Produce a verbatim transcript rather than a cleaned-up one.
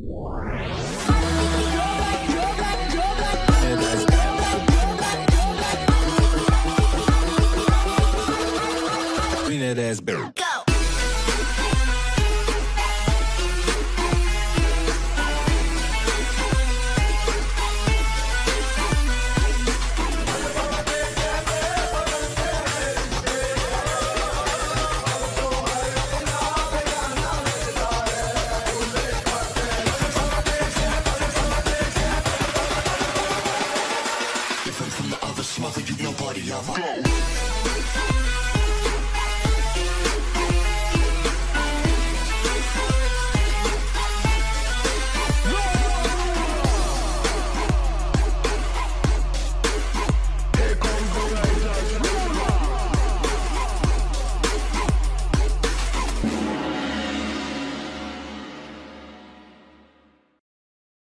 Bring that ass back. Go. Different from the other smother, you nobody ever. Go.